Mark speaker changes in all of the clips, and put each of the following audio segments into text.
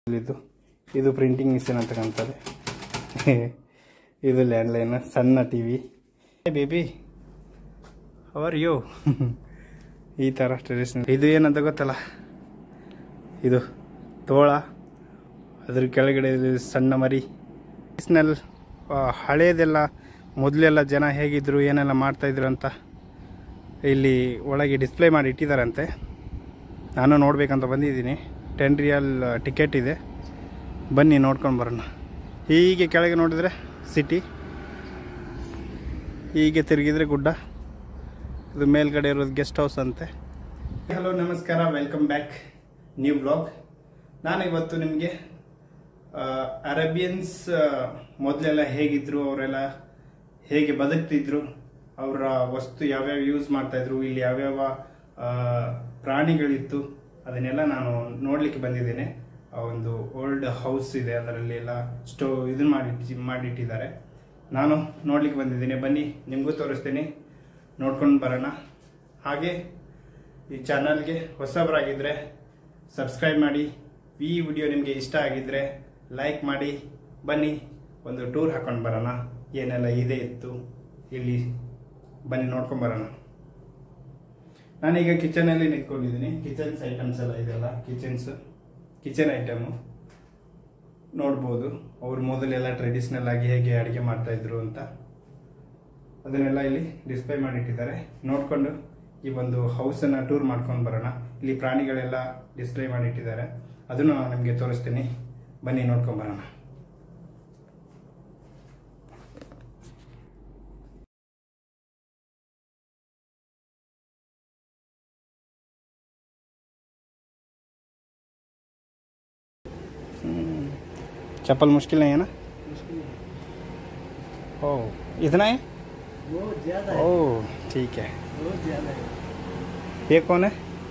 Speaker 1: ಇದು printing mission ಅಂತ ಕಾಣ್ತದೆ. ಇದು ಲ್ಯಾಂಡ್ಲೈನ್, ಸಣ್ಣ ಟಿವಿ. ಬೇಬಿ ಅವರ್ ಯೋ ಈ ಥರ ಟ್ರೆಡಿಷನಲ್. ಇದು ಏನಂತ ಗೊತ್ತಲ್ಲ, ಇದು ತೋಳ, ಅದ್ರ ಕೆಳಗಡೆ ಸಣ್ಣ ಮರಿ. ಟ್ರೆಡಿಷನಲ್ ಹಳೇದೆಲ್ಲ, ಮೊದಲೆಲ್ಲ ಜನ ಹೇಗಿದ್ರು, ಏನೆಲ್ಲ ಮಾಡ್ತಾಯಿದ್ರು ಅಂತ ಇಲ್ಲಿ ಒಳಗೆ ಡಿಸ್ಪ್ಲೇ ಮಾಡಿ ಇಟ್ಟಿದ್ದಾರಂತೆ. ನಾನು ನೋಡಬೇಕಂತ ಬಂದಿದ್ದೀನಿ. 10 ರಿಯಾಲ್ ಟಿಕೆಟ್ ಇದೆ. ಬನ್ನಿ ನೋಡ್ಕೊಂಡು ಬರೋಣ. ಹೀಗೆ ಕೆಳಗೆ ನೋಡಿದರೆ ಸಿಟಿ, ಹೀಗೆ ತಿರುಗಿದ್ರೆ ಗುಡ್ಡ. ಇದು ಮೇಲ್ಗಡೆ ಇರೋದು ಗೆಸ್ಟ್ ಹೌಸ್ ಅಂತೆ. ಹಲೋ ನಮಸ್ಕಾರ, ವೆಲ್ಕಮ್ ಬ್ಯಾಕ್ ನ್ಯೂ ಬ್ಲಾಗ್. ನಾನು ಇವತ್ತು ನಿಮಗೆ ಅರೇಬಿಯನ್ಸ್ ಮೊದಲೆಲ್ಲ ಹೇಗಿದ್ರು, ಅವರೆಲ್ಲ ಹೇಗೆ ಬದುಕ್ತಿದ್ರು, ಅವರ ವಸ್ತು ಯಾವ್ಯಾವ ಯೂಸ್ ಮಾಡ್ತಾಯಿದ್ರು, ಇಲ್ಲಿ ಯಾವ್ಯಾವ ಪ್ರಾಣಿಗಳಿತ್ತು, ಅದನ್ನೆಲ್ಲ ನಾನು ನೋಡಲಿಕ್ಕೆ ಬಂದಿದ್ದೇನೆ. ಒಂದು ಓಲ್ಡ್ ಹೌಸ್ ಇದೆ, ಅದರಲ್ಲಿ ಎಲ್ಲ ಇದನ್ನು ಮಾಡಿಟ್ಟಿದ್ದಾರೆ. ನಾನು ನೋಡ್ಲಿಕ್ಕೆ ಬಂದಿದ್ದೀನಿ. ಬನ್ನಿ ನಿಮಗೂ ತೋರಿಸ್ತೀನಿ, ನೋಡ್ಕೊಂಡು ಬರೋಣ. ಹಾಗೆ ಈ ಚಾನಲ್ಗೆ ಹೊಸಬರಾಗಿದ್ದರೆ ಸಬ್ಸ್ಕ್ರೈಬ್ ಮಾಡಿ. ಈ ವಿಡಿಯೋ ನಿಮಗೆ ಇಷ್ಟ ಆಗಿದ್ದರೆ ಲೈಕ್ ಮಾಡಿ. ಬನ್ನಿ ಒಂದು ಟೂರ್ ಹಾಕೊಂಡು ಬರೋಣ. ಏನೆಲ್ಲ ಇದೆ ಇತ್ತು ಇಲ್ಲಿ, ಬನ್ನಿ ನೋಡ್ಕೊಂಡು ಬರೋಣ. ನಾನೀಗ ಕಿಚನಲ್ಲಿ ನಿಂತ್ಕೊಂಡಿದ್ದೀನಿ. ಕಿಚನ್ಸ್ ಐಟಮ್ಸ್ ಎಲ್ಲ ಇದೆಲ್ಲ ಕಿಚನ್ ಐಟಮು ನೋಡ್ಬೋದು. ಅವ್ರು ಮೊದಲೆಲ್ಲ ಟ್ರೆಡಿಷ್ನಲ್ ಆಗಿ ಹೇಗೆ ಅಡುಗೆ ಮಾಡ್ತಾಯಿದ್ರು ಅಂತ ಅದನ್ನೆಲ್ಲ ಇಲ್ಲಿ ಡಿಸ್ಪ್ಲೇ ಮಾಡಿಟ್ಟಿದ್ದಾರೆ. ನೋಡಿಕೊಂಡು ಈ ಒಂದು ಹೌಸನ್ನು ಟೂರ್ ಮಾಡ್ಕೊಂಡು ಬರೋಣ. ಇಲ್ಲಿ ಪ್ರಾಣಿಗಳೆಲ್ಲ ಡಿಸ್ಪ್ಲೇ ಮಾಡಿಟ್ಟಿದ್ದಾರೆ, ಅದನ್ನು ನಾನು ನಿಮಗೆ ತೋರಿಸ್ತೀನಿ. ಬನ್ನಿ ನೋಡ್ಕೊಂಡು ಬರೋಣ. चप्पल मुश्किल नहीं है ना? ओह इतना है? बहुत ज़्यादा है। ओह ठीक है, बहुत ज़्यादा है। ये कौन है?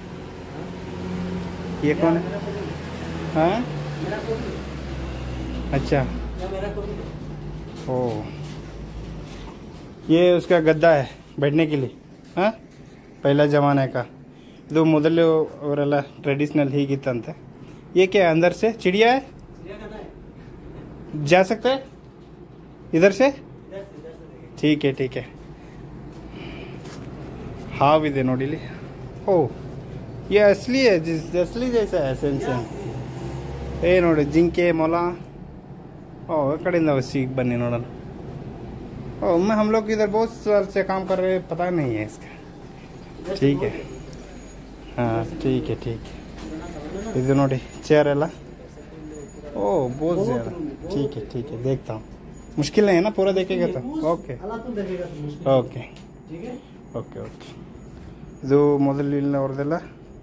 Speaker 1: ये कौन है? हाँ अच्छा, ओह ये उसका गद्दा है बैठने के लिए. हाँ पहला ज़माने का. ಇದು ಮೊದಲು ಅವರೆಲ್ಲ ಟ್ರೆಡಿಷನಲ್ ಹೀಗಿತ್ತಂತೆ. ये क्या अंदर से चिड़िया है? जा सकते हैं इधर से? ठीक है ठीक है. हाव ಇದೆ ನೋಡಿ ಇಲ್ಲಿ. ಓ ये असली है, असली जैसा है. सेम ಏ ನೋಡಿ ಜಿಂಕೆ, ಮೊಲ. ಓ ಈ ಕಡೆಯಿಂದ सीख बनी ನೋಡೋಣ. ओ मैं हम लोग इधर बहुत साल से काम कर रहे हैं, पता नहीं है इसका. ठीक है हाँ ठीक है ठीक है. ಇದು ನೋಡಿ चेयर ಎಲ್ಲ. ओ बहुत ज़्यादा. ठीक है देखता हूँ. मुश्किल नहीं है ना, पूरा देखेगा तो? Okay okay okay okay. ಇದು ಮೊದಲಿನ ಅವ್ರದ್ದೆಲ್ಲ,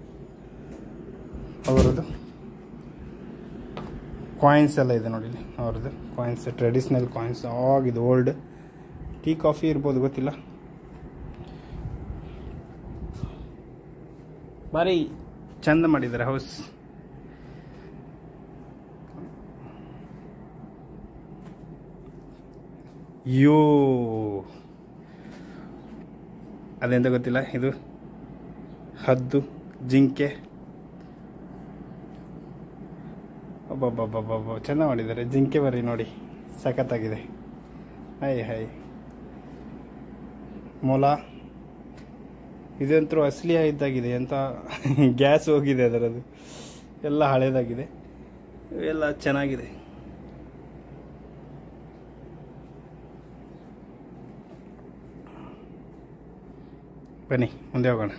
Speaker 1: ಅವರದ್ದು ಕಾಯಿನ್ಸ್ ಎಲ್ಲ ಇದೆ ನೋಡಿ ಇಲ್ಲಿ. ಅವ್ರದ್ದು ಕಾಯಿನ್ಸ್, ಟ್ರೆಡಿಷ್ನಲ್ ಕಾಯಿನ್ಸ್. ಆಗಿದೆ ಓಲ್ಡ್. ಟೀ ಕಾಫಿ ಇರ್ಬೋದು, ಗೊತ್ತಿಲ್ಲ. ಭಾರಿ ಚಂದ ಮಾಡಿದ್ದಾರೆ ಹೌಸ್. ಯೋ ಅದೆಂತ ಗೊತ್ತಿಲ್ಲ. ಇದು ಹದ್ದು, ಜಿಂಕೆ. ಒಬ್ಬೊಬ್ಬೊಬ್ಬೊಬ್ಬ ಚೆಂದ ಮಾಡಿದ್ದಾರೆ. ಜಿಂಕೆ ಬರೀ ನೋಡಿ, ಸಖತ್ತಾಗಿದೆ. ಹೈ ಮೊಲ. ಇದಂತೂ ಅಸಲಿ ಇದ್ದಾಗಿದೆ ಅಂತ. ಗ್ಯಾಸ್ ಹೋಗಿದೆ ಅದರದ್ದು, ಎಲ್ಲ ಹಳೇದಾಗಿದೆ. ಎಲ್ಲ ಚೆನ್ನಾಗಿದೆ. ಬನ್ನಿ ಮುಂದೆ ಹೋಗೋಣ.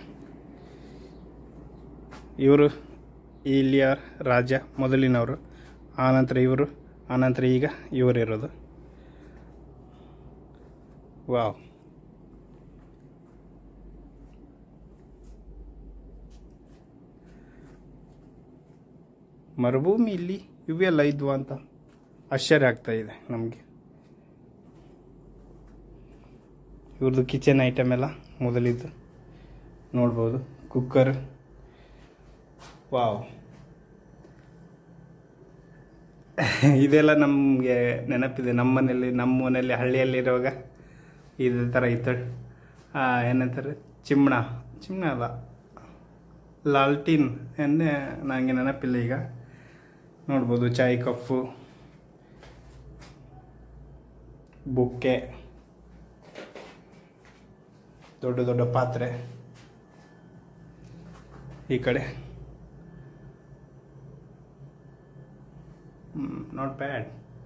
Speaker 1: ಇವರು ಇಲ್ಲಿಯ ರಾಜ, ಮೊದಲಿನವರು. ಆನಂತರ ಇವರು, ಆನಂತರ ಈಗ ಇವರಿರೋದು. ವಾವ್. ಮರುಭೂಮಿ ಇಲ್ಲಿ ಇವೆಲ್ಲ ಇದ್ವಾ ಅಂತ ಆಶ್ಚರ್ಯ ಆಗ್ತಾ ಇದೆ ನಮಗೆ. ಇವ್ರದ್ದು ಕಿಚನ್ ಐಟಮ್ ಎಲ್ಲ ಮೊದಲಿದ್ದು ನೋಡ್ಬೋದು. ಕುಕ್ಕರ್. ವಾವ್. ಇದೆಲ್ಲ ನಮಗೆ ನೆನಪಿದೆ. ನಮ್ಮ ಮನೆಯಲ್ಲಿ ಹಳ್ಳಿಯಲ್ಲಿರುವಾಗ ಇದೇ ಥರ ಇತ್ತು. ಏನಂತಾರೆ, ಚಿಮ್ಣ ಅಲ್ಲ, ಲಾಲ್ಟೀನ್ ಎಣ್ಣೆ, ನನಗೆ ನೆನಪಿಲ್ಲ ಈಗ. ನೋಡ್ಬೋದು. ಚಾಯ್ ಕಪ್ಪು, ಬುಕ್ಕೆ, ದೊಡ್ಡ ದೊಡ್ಡ ಪಾತ್ರೆ. ಈ ಕಡೆ ನಾಟ್ ಬ್ಯಾಡ್.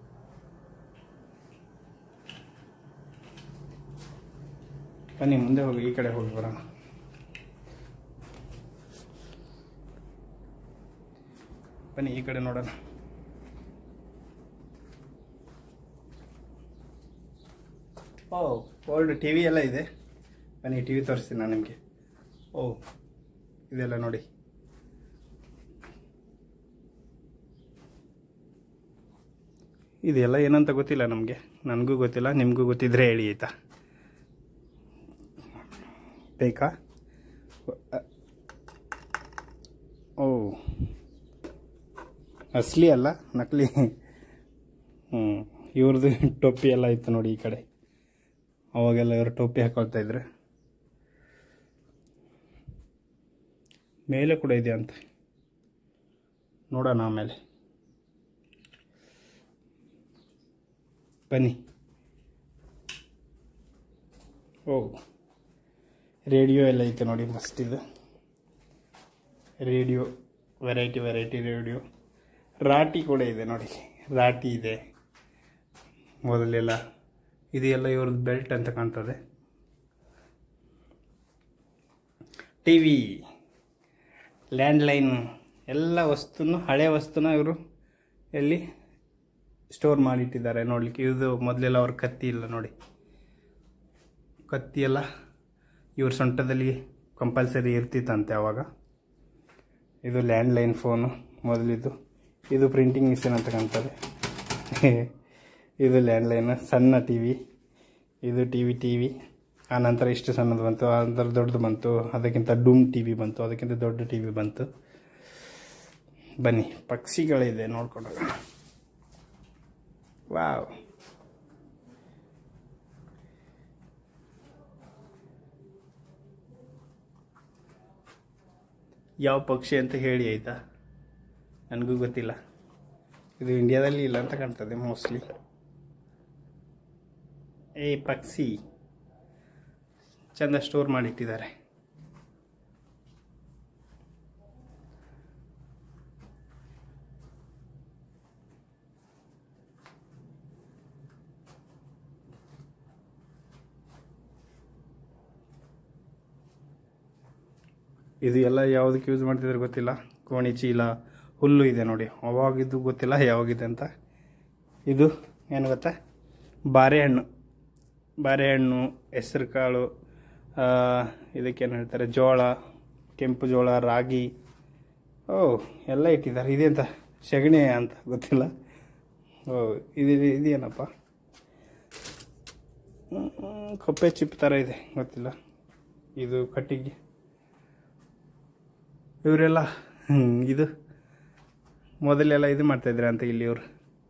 Speaker 1: ಬನ್ನಿ ಮುಂದೆ ಹೋಗಿ, ಈ ಕಡೆ ಹೋಗಿ ಬರೋಣ. ಬನ್ನಿ ಈ ಕಡೆ ನೋಡೋಣ. ಓ, ಓಲ್ಡ್ ಟಿ ವಿ ಎಲ್ಲ ಇದೆ. ಬನ್ನಿ ಟಿ ವಿ ತೋರಿಸ್ತೀನಿ ನಾನು ನಿಮಗೆ. ಓ, ಇದೆಲ್ಲ ನೋಡಿ. ಇದೆಲ್ಲ ಏನಂತ ಗೊತ್ತಿಲ್ಲ ನಮಗೆ, ನನಗೂ ಗೊತ್ತಿಲ್ಲ, ನಿಮಗೂ ಗೊತ್ತಿದ್ರೆ ಹೇಳಿ ಆಯಿತಾ. ಬೇಕಾ? ಓ, ಅಸಲಿ ಅಲ್ಲ, ನಕಲಿ. ಇವ್ರದ್ದು ಟೋಪಿ ಎಲ್ಲ ಇತ್ತು ನೋಡಿ ಈ ಕಡೆ. ಅವಾಗೆಲ್ಲ ಇವರು ಟೋಪಿ ಹಾಕೊಳ್ತಾ ಇದ್ರು. ಮೇಲೆ ಕೂಡ ಇದೆ ಅಂತ ನೋಡೋಣ ಆಮೇಲೆ. ಬನ್ನಿ. ಓ, ರೇಡಿಯೋ ಎಲ್ಲ ಐತೆ ನೋಡಿ, ಮಸ್ತ್ ಇದು ರೇಡಿಯೋ. Variety radio. ರಾಟಿ ಕೂಡ ಇದೆ ನೋಡಿ, ರಾಟಿ ಇದೆ. ಮೊದಲೆಲ್ಲ ಇದೆಲ್ಲ ಇವ್ರದ್ದು ಬೆಲ್ಟ್ ಅಂತ ಕಾಣ್ತದೆ. ಟಿ ವಿ, ಲ್ಯಾಂಡ್ಲೈನ್ ಎಲ್ಲ ವಸ್ತುನು, ಹಳೆ ವಸ್ತುನ ಇವರು ಎಲ್ಲಿ ಸ್ಟೋರ್ ಮಾಡಿಟ್ಟಿದ್ದಾರೆ ನೋಡಲಿಕ್ಕೆ. ಇದು ಮೊದಲೆಲ್ಲ ಅವ್ರ ಕತ್ತಿ ಇಲ್ಲ ನೋಡಿ, ಕತ್ತಿ ಎಲ್ಲ ಇವ್ರ ಸೊಂಟದಲ್ಲಿ ಕಂಪಲ್ಸರಿ ಇರ್ತಿತ್ತಂತೆ ಅವಾಗ. ಇದು ಲ್ಯಾಂಡ್ಲೈನ್ ಫೋನು ಮೊದಲಿದ್ದು. ಇದು ಪ್ರಿಂಟಿಂಗ್ ಮಿಷಿನ್ ಅಂತ ಕಾಣ್ತದೆ. ಇದು ಲ್ಯಾಂಡ್ಲೈನ್. ಸಣ್ಣ ಟಿ ವಿ, ಇದು ಟಿ ವಿ. ಆನಂತರ ಇಷ್ಟು ಸಣ್ಣದು ಬಂತು, ಆನಂತರ ದೊಡ್ಡದು ಬಂತು, ಅದಕ್ಕಿಂತ ಡೂಮ್ ಟಿ ವಿ ಬಂತು, ಅದಕ್ಕಿಂತ ದೊಡ್ಡ ಟಿ ವಿ ಬಂತು. ಬನ್ನಿ, ಪಕ್ಷಿಗಳಿದೆ ನೋಡ್ಕೊಂಡಾಗ. ವಾವ್, ಯಾವ ಪಕ್ಷಿ ಅಂತ ಹೇಳಿ ಆಯಿತಾ, ನನಗೂ ಗೊತ್ತಿಲ್ಲ. ಇದು ಇಂಡಿಯಾದಲ್ಲಿ ಇಲ್ಲ ಅಂತ ಕಾಣ್ತದೆ ಮೋಸ್ಟ್ಲಿ. ಏ ಪಕ್ಷಿ ಚಂದ ಸ್ಟೋರ್ ಮಾಡಿಟ್ಟಿದ್ದಾರೆ. ಇದು ಎಲ್ಲ ಯಾವುದಕ್ಕೆ ಯೂಸ್ ಮಾಡ್ತಿದ್ರೆ ಗೊತ್ತಿಲ್ಲ. ಕೋಣಿ ಚೀಲ, ಹುಲ್ಲು ಇದೆ ನೋಡಿ, ಅವಾಗಿದ್ದು ಗೊತ್ತಿಲ್ಲ ಯಾವಾಗಿದೆ ಅಂತ. ಇದು ಏನು ಗೊತ್ತಾ, ಬಾರೆಹಣ್ಣು, ಹೆಸರು ಕಾಳು, ಇದಕ್ಕೇನು ಹೇಳ್ತಾರೆ, ಜೋಳ, ಕೆಂಪು ಜೋಳ, ರಾಗಿ. ಓ, ಎಲ್ಲ ಇಟ್ಟಿದ್ದಾರೆ. ಇದೆಂತ ಸಗಣಿ ಅಂತ ಗೊತ್ತಿಲ್ಲ. ಓ, ಇದೇನಪ್ಪ, ಕಪ್ಪೆ ಚಿಪ್ ಥರ ಇದೆ, ಗೊತ್ತಿಲ್ಲ. ಇದು ಕಟ್ಟಿಗೆ. ಇವರೆಲ್ಲ ಇದು ಮೊದಲೆಲ್ಲ ಇದು ಮಾಡ್ತಾಯಿದ್ರೆ ಅಂತ ಇಲ್ಲಿ ಇವರು.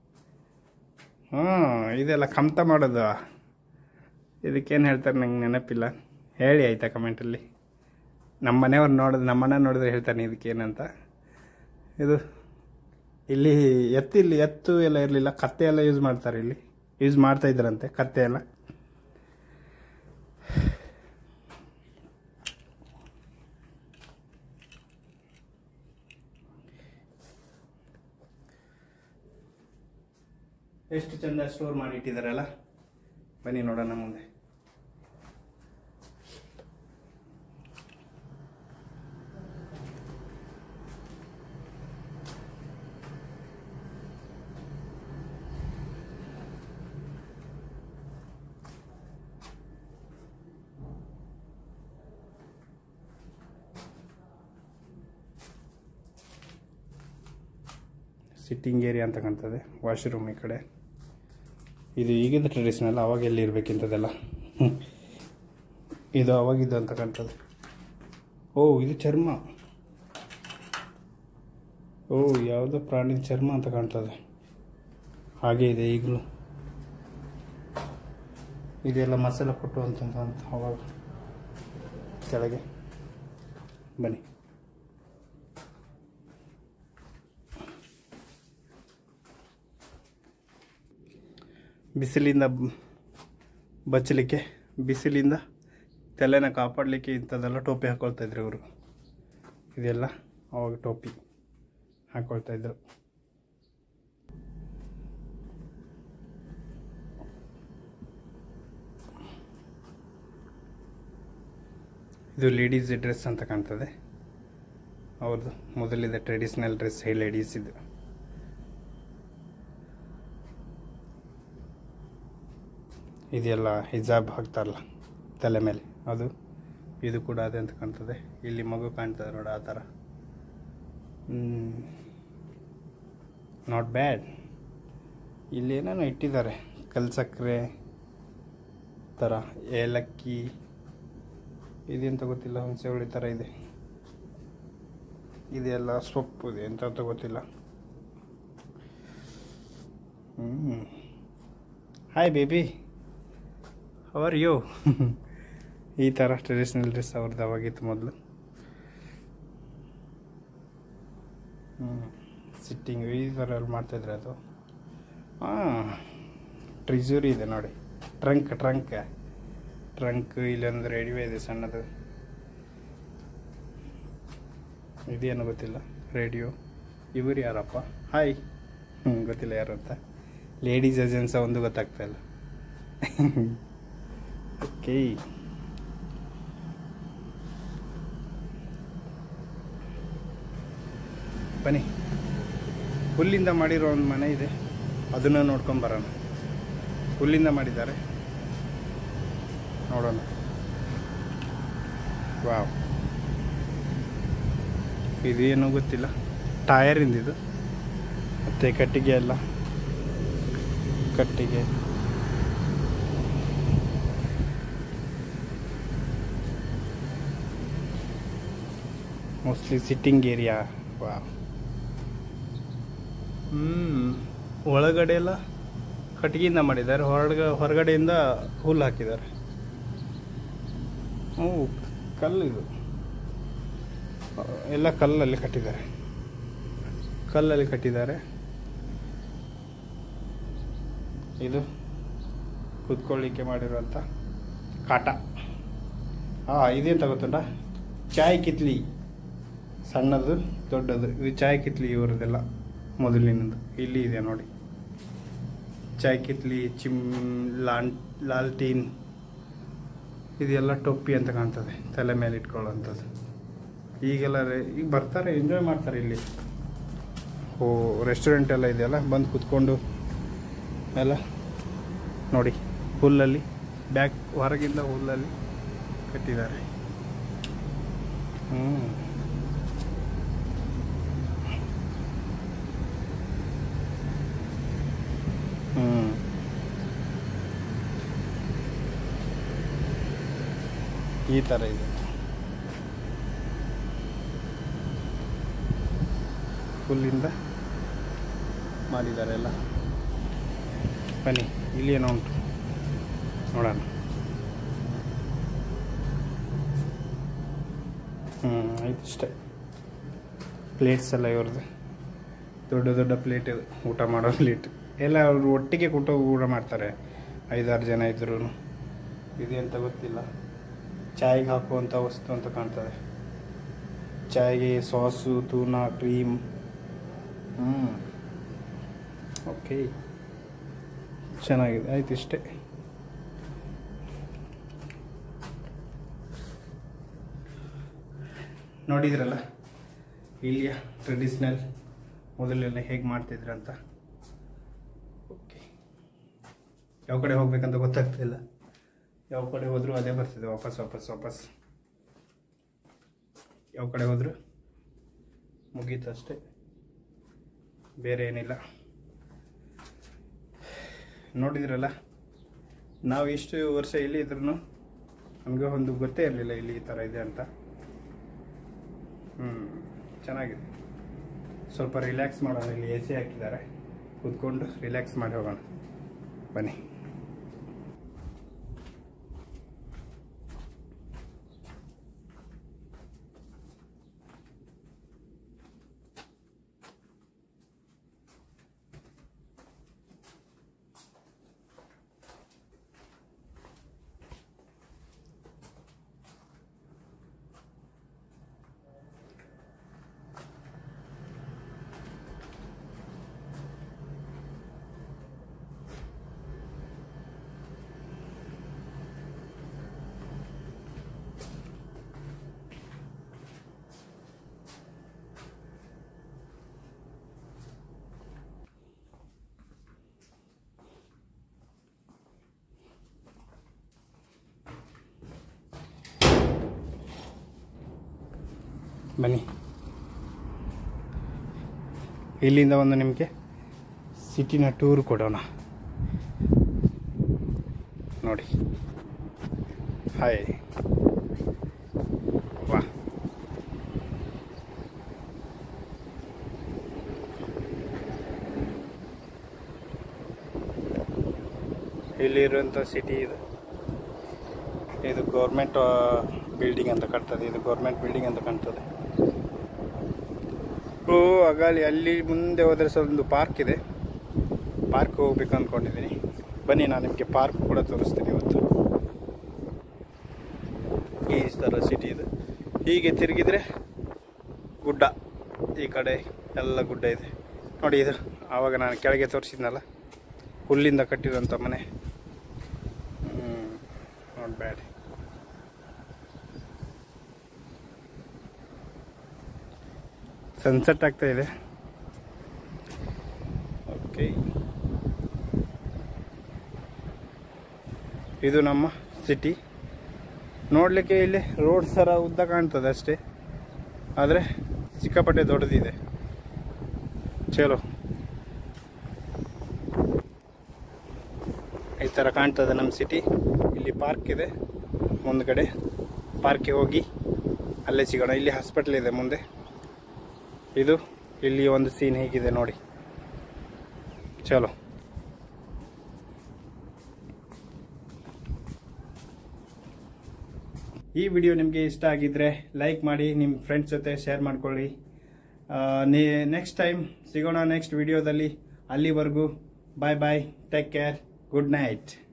Speaker 1: ಇದೆಲ್ಲ ಕಮ್ತ ಮಾಡೋದು. ಇದಕ್ಕೇನು ಹೇಳ್ತಾರೆ ನಂಗೆ ನೆನಪಿಲ್ಲ, ಹೇಳಿ ಆಯಿತಾ ಕಮೆಂಟಲ್ಲಿ. ನಮ್ಮಣ್ಣ ನೋಡಿದ್ರೆ ಹೇಳ್ತಾನೆ ಇದಕ್ಕೇನಂತ. ಇದು ಇಲ್ಲಿ ಎತ್ತು ಎಲ್ಲ ಇರಲಿಲ್ಲ, ಕತ್ತೆ ಎಲ್ಲ ಯೂಸ್ ಮಾಡ್ತಾರೆ, ಇಲ್ಲಿ ಯೂಸ್ ಮಾಡ್ತಾ ಇದ್ರಂತೆ ಕತ್ತೆ ಎಲ್ಲ. ಎಷ್ಟು ಚಂದ ಸ್ಟೋರ್ ಮಾಡಿ ಇಟ್ಟಿದ್ದಾರಲ್ಲ. ಬನ್ನಿ ನೋಡೋಣ ಮುಂದೆ. ಸಿಟ್ಟಿಂಗ್ ಏರಿಯಾ ಅಂತ ಕಾಣ್ತದೆ, ವಾಶ್ರೂಮ್ ಈ ಕಡೆ. ಇದು ಈಗಿಂದ ಟ್ರೆಡಿಷನಲ್, ಅವಾಗ ಎಲ್ಲಿ ಇರಬೇಕಿಂಥದ್ದೆಲ್ಲ. ಇದು ಅವಾಗಿದ್ದು ಅಂತ ಕಾಣ್ತದೆ. ಓ, ಇದು ಚರ್ಮ. ಓ, ಯಾವುದೋ ಪ್ರಾಣಿ ಚರ್ಮ ಅಂತ ಕಾಣ್ತದೆ, ಹಾಗೆ ಇದೆ ಈಗಲೂ. ಇದೆಲ್ಲ ಮಸಾಲ ಕೊಟ್ಟು ಅಂತ ಅವಾಗ ಕೆಳಗೆ. ಬನ್ನಿ. ಬಿಸಿಲಿಂದ ಬಚ್ಚಲಿಕ್ಕೆ, ಬಿಸಿಲಿಂದ ತಲೆನ ಕಾಪಾಡಲಿಕ್ಕೆ ಇಂಥದ್ದೆಲ್ಲ ಟೋಪಿ ಹಾಕ್ಕೊಳ್ತಾಯಿದ್ರು ಇವರು. ಇದೆಲ್ಲ ಅವಾಗ ಟೋಪಿ ಹಾಕ್ಕೊಳ್ತಾಯಿದ್ರು. ಇದು ಲೇಡೀಸ್ ಡ್ರೆಸ್ ಅಂತ ಕಾಣ್ತದೆ. ಅವ್ರದ್ದು ಮೊದಲಿದೆ ಟ್ರೆಡಿಷ್ನಲ್ ಡ್ರೆಸ್ ಲೇಡೀಸ್ ಇದು. ಇದೆಲ್ಲ ಹಿಜಾಬ್ ಹಾಕ್ತಾರಲ್ಲ ತಲೆ ಮೇಲೆ, ಅದು ಇದು ಕೂಡ ಅದೇ ಅಂತ ಕಾಣ್ತದೆ. ಇಲ್ಲಿ ಮಗು ಕಾಣ್ತದೆ ನೋಡಿ, ಆ ಥರ. Not bad. ಇಲ್ಲಿ ಏನೇನೋ ಇಟ್ಟಿದ್ದಾರೆ, ಕಲ್ಸಕ್ಕರೆ ಥರ, ಏಲಕ್ಕಿ, ಇದೆಂತ ಗೊತ್ತಿಲ್ಲ, ಹುಣಸೆ ಹುಳಿ ಥರ ಇದೆ. ಇದೆಲ್ಲ ಸೊಪ್ಪು ಇದೆ ಎಂತ ಗೊತ್ತಿಲ್ಲ. Hi baby, how are you? ಈ ಥರ ಟ್ರೆಡಿಷ್ನಲ್ ಡ್ರೆಸ್ ಅವ್ರದ್ದು ಅವಾಗಿತ್ತು ಮೊದಲು. ಸಿಟ್ಟಿಂಗ್ ಈ ಥರ ಎಲ್ಲ ಮಾಡ್ತಾಯಿದ್ರೆ ಅದು. ಟ್ರಿಜೂರಿ ಇದೆ ನೋಡಿ, ಟ್ರಂಕ್ ಇಲ್ಲೊಂದು ರೇಡಿಯೋ ಇದೆ ಸಣ್ಣದು. ಇದೇನು ಗೊತ್ತಿಲ್ಲ, ರೇಡಿಯೋ. ಇವರು ಯಾರಪ್ಪ? ಹಾಯ್. ಗೊತ್ತಿಲ್ಲ ಯಾರು ಅಂತ. ಲೇಡೀಸ್ ಏಜೆನ್ಸ ಒಂದು ಗೊತ್ತಾಗ್ತಾ ಇಲ್ಲ. ಓಕೆ, ಬನ್ನಿ. ಹುಲ್ಲಿಂದ ಮಾಡಿರೋ ಒಂದು ಮನೆ ಇದೆ, ಅದನ್ನು ನೋಡ್ಕೊಂಡು ಬರೋಣ. ಹುಲ್ಲಿಂದ ಮಾಡಿದ್ದಾರೆ, ನೋಡೋಣ. ವಾವ್, ಇದೇನೋ ಗೊತ್ತಿಲ್ಲ, ಟಯರಿಂದ ಇದು. ಮತ್ತು ಕಟ್ಟಿಗೆ ಎಲ್ಲ, ಕಟ್ಟಿಗೆ. Mostly sitting area. ವಾವ್. ಒಳಗಡೆ ಎಲ್ಲ ಕಟ್ಟಿಗೆಯಿಂದ ಮಾಡಿದ್ದಾರೆ, ಹೊರಗಡೆಯಿಂದ ಹುಲ್ಲು ಹಾಕಿದ್ದಾರೆ. ಕಲ್ಲು, ಇದು ಎಲ್ಲ ಕಲ್ಲಲ್ಲಿ ಕಟ್ಟಿದ್ದಾರೆ. ಇದು ಕೂತ್ಕೊಳ್ಳಿಕ್ಕೆ ಮಾಡಿರುವಂಥ ಕಾಟ. ಇದೇಂತ ಗೊತ್ತುಂಟ? ಚಾಯ್ ಕಿತ್ಲಿ, ಸಣ್ಣದು ದೊಡ್ಡದು. ಇದು ಚಾಯ್ ಕಿತ್ಲಿ ಇವರದೆಲ್ಲ ಮೊದಲಿನದು. ಇಲ್ಲಿ ಇದೆ ನೋಡಿ, ಚಾಯ್ ಕಿತ್ಲಿ, ಲಾಲ್ಟೀನ್. ಇದೆಲ್ಲ ಟೊಪ್ಪಿ ಅಂತ ಕಾಣ್ತದೆ, ತಲೆ ಮೇಲೆ ಇಟ್ಕೊಳ್ಳೋವಂಥದ್ದು. ಈಗ ಬರ್ತಾರೆ, ಎಂಜಾಯ್ ಮಾಡ್ತಾರೆ ಇಲ್ಲಿ. ರೆಸ್ಟೋರೆಂಟ್ ಎಲ್ಲ ಇದೆಯಲ್ಲ, ಬಂದು ಕೂತ್ಕೊಂಡು ಎಲ್ಲ ನೋಡಿ. ಹುಲ್ಲಲ್ಲಿ ಹೊರಗಿಂದ ಹುಲ್ಲಲ್ಲಿ ಕಟ್ಟಿದ್ದಾರೆ. ಈ ಥರ ಇದೆ. ಹುಲ್ಲಿಂದ ಮಾಡಿದ್ದಾರೆ ಎಲ್ಲ. ಬನ್ನಿ, ಇಲ್ಲಿ ಏನೋ ಉಂಟು ನೋಡೋಣ. ಆಯ್ತು, ಇಷ್ಟೇ. ಪ್ಲೇಟ್ಸ್ ಎಲ್ಲ ಇವ್ರದ್ದು ದೊಡ್ಡ ದೊಡ್ಡ ಪ್ಲೇಟ್, ಇದು ಊಟ ಮಾಡೋ ಪ್ಲೇಟ್ ಎಲ್ಲ. ಅವರು ಒಟ್ಟಿಗೆ ಊಟ ಮಾಡ್ತಾರೆ, 5-6 ಜನ ಇದ್ರೂ. ಇದೆಂತ ಗೊತ್ತಿಲ್ಲ, ಚಾಯ್ಗೆ ಹಾಕುವಂಥ ವಸ್ತು ಅಂತ ಕಾಣ್ತದೆ. ಚಾಯ್ಗೆ ಸಾಸು, ತೂನಾ, ಕ್ರೀಮ್. ಓಕೆ, ಚೆನ್ನಾಗಿದೆ. ಆಯ್ತು, ಇಷ್ಟೇ. ನೋಡಿದ್ರಲ್ಲ ಇಲ್ಲಿಯ ಟ್ರೆಡಿಷ್ನಲ್ ಮೊದಲೆಲ್ಲ ಹೇಗೆ ಮಾಡ್ತಿದ್ರು ಅಂತ. ಓಕೆ, ಯಾವ ಕಡೆ ಹೋಗ್ಬೇಕಂತ ಗೊತ್ತಾಗ್ತಿಲ್ಲ. ಯಾವ ಕಡೆ ಹೋದರೂ ಅದೇ ಬರ್ತಿದೆ, ವಾಪಸ್. ಯಾವ ಕಡೆ ಹೋದರೂ ಮುಗೀತು ಅಷ್ಟೇ, ಬೇರೆ ಏನಿಲ್ಲ. ನೋಡಿದ್ರಲ್ಲ, ನಾವು ಇಷ್ಟು ವರ್ಷ ಇಲ್ಲಿ ಇದ್ರೂ ನಮಗೆ ಒಂದು ಗೊತ್ತೇ ಇರಲಿಲ್ಲ ಇಲ್ಲಿ ಈ ಥರ ಇದೆ ಅಂತ. ಚೆನ್ನಾಗಿದೆ. ಸ್ವಲ್ಪ ರಿಲ್ಯಾಕ್ಸ್ ಮಾಡೋಣ. ಇಲ್ಲಿ AC ಹಾಕಿದ್ದಾರೆ, ಕೂತ್ಕೊಂಡು ರಿಲ್ಯಾಕ್ಸ್ ಮಾಡಿ ಹೋಗೋಣ. ಬನ್ನಿ. ಬನ್ನಿ, ಇಲ್ಲಿಂದ ಒಂದು ನಿಮಗೆ ಸಿಟಿನ ಟೂರ್ ಕೊಡೋಣ. ನೋಡಿ, ಹಾಯ್, ವಾ, ಇಲ್ಲಿರುವಂಥ ಸಿಟಿ ಇದು ಗೌರ್ಮೆಂಟ್ ಬಿಲ್ಡಿಂಗ್ ಅಂತ ಕಾಣ್ತದೆ. ಇದು ಗೌರ್ಮೆಂಟ್ ಬಿಲ್ಡಿಂಗ್ ಅಂತ ಕಾಣ್ತದೆ. ಓ ಅಗಾಲಿ ಅಲ್ಲಿ ಮುಂದೆ ಹೋದರೆ ಸ್ವಲ್ಪ ಒಂದು ಪಾರ್ಕ್ ಇದೆ. ಪಾರ್ಕ್ ಹೋಗ್ಬೇಕು ಅಂದ್ಕೊಂಡಿದ್ದೀನಿ. ಬನ್ನಿ, ನಾನು ನಿಮಗೆ ಪಾರ್ಕ್ ಕೂಡ ತೋರಿಸ್ತೀನಿ ಇವತ್ತು. ಈ ಥರ ಸಿಟಿ ಇದು. ಹೀಗೆ ತಿರುಗಿದ್ರೆ ಗುಡ್ಡ, ಈ ಕಡೆ ಎಲ್ಲ ಗುಡ್ಡ ಇದೆ ನೋಡಿ. ಇದು ಆವಾಗ ನಾನು ಕೆಳಗೆ ತೋರಿಸಿದ್ನಲ್ಲ, ಹುಲ್ಲಿಂದ ಕಟ್ಟಿರೋಂಥ ಮನೆ. Not bad. ಸನ್ಸೆಟ್ ಆಗ್ತಾ ಇದೆ. ಓಕೆ, ಇದು ನಮ್ಮ ಸಿಟಿ. ನೋಡಲಿಕ್ಕೆ ಇಲ್ಲಿ ರೋಡ್ ಸರ ಉದ್ದ ಕಾಣ್ತದೆ ಅಷ್ಟೇ, ಆದರೆ ಸಿಕ್ಕಾಪಟ್ಟೆ ದೊಡ್ಡದಿದೆ. ಚಲೋ, ಈ ಥರ ಕಾಣ್ತದೆ ನಮ್ಮ ಸಿಟಿ. ಇಲ್ಲಿ ಪಾರ್ಕ್ ಇದೆ ಮುಂದ್ಗಡೆ. ಪಾರ್ಕ್ಗೆ ಹೋಗಿ ಅಲ್ಲೇ ಸಿಗೋಣ. ಇಲ್ಲಿ ಹಾಸ್ಪಿಟಲ್ ಇದೆ ಮುಂದೆ. ಇದು ಇಲ್ಲಿ ಒಂದು ಸೀನ್ ಹೇಗಿದೆ ನೋಡಿ. ಚಲೋ, ಈ ವಿಡಿಯೋ ನಿಮಗೆ ಇಷ್ಟ ಆಗಿದ್ರೆ ಲೈಕ್ ಮಾಡಿ, ನಿಮ್ಮ ಫ್ರೆಂಡ್ಸ್ ಜೊತೆ ಶೇರ್ ಮಾಡ್ಕೊಳ್ಳಿ. ನೆಕ್ಸ್ಟ್ ಟೈಮ್ ಸಿಗೋಣ ನೆಕ್ಸ್ಟ್ ವಿಡಿಯೋದಲ್ಲಿ. ಅಲ್ಲಿವರೆಗೂ bye bye, take care, good night.